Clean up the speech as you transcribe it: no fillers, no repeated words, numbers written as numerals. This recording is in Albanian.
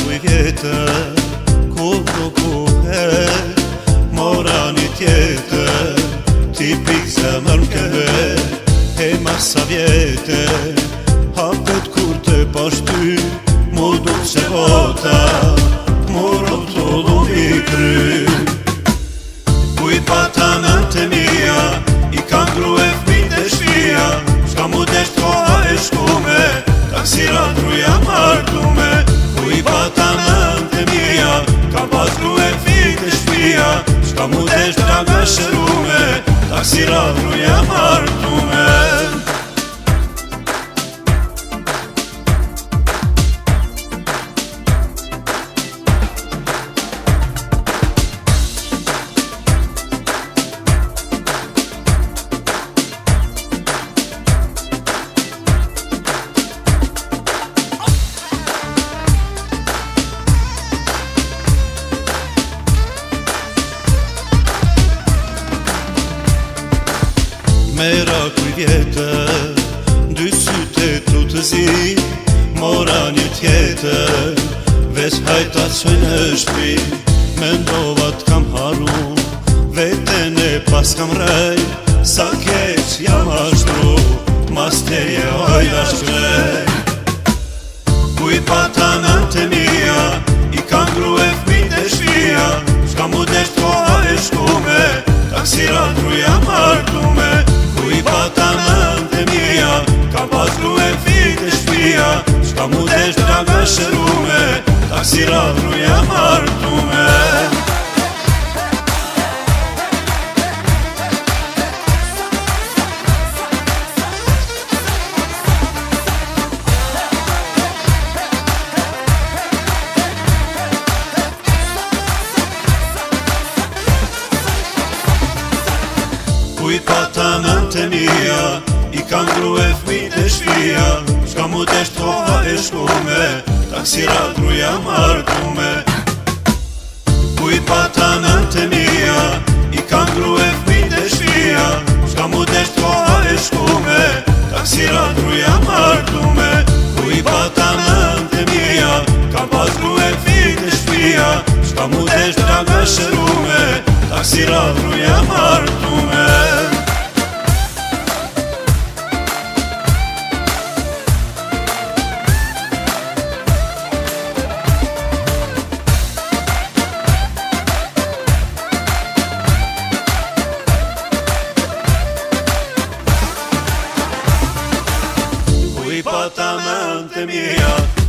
kui vjetër, kur nuk u her, mora një tjetër, tipik zemër m'keve, e masa vjete, hapet kur të pashty, mu du se vota, mu rotullu i kry. Kuj pata në të mija, i kam gru e fmit e shpia, shka mu desht koha e shkume, taksira truja martume. Kuj pata në të mija, kam pas gru e fmit e shpia, shka mu desht draga shërume, taksira truja martume. Mera kuj vjetër, dy syte tu të zi, mora një tjetër, veç hajta qoj në shpi, mendova t'kam haru, veten e pas kam rej, sa keq jam ashtru, mas teje ojda shkrej. Kuj pata në të mija, i kam gru e fmit e shpia, shka mu desht koha e shkume, taksira truja martume. Kuj pata në të mija, kam pas gru e fmit e shpia, shka mu desht draga shërume, taksira truja martume. Kuj pata në të mija, i kam gru e fmit e shpia, shka mu desht koha e shkume, taksira truja martume. Kuj pata në të mija, i kam gru e fmit e shpia, shka mu desht koha e shkume, taksira truja martume. Kuj pata në të mija, kam pas gru e fmit e shpia, shka mu desht draga shërume, taksira truja martume. Kuj pata në të mija,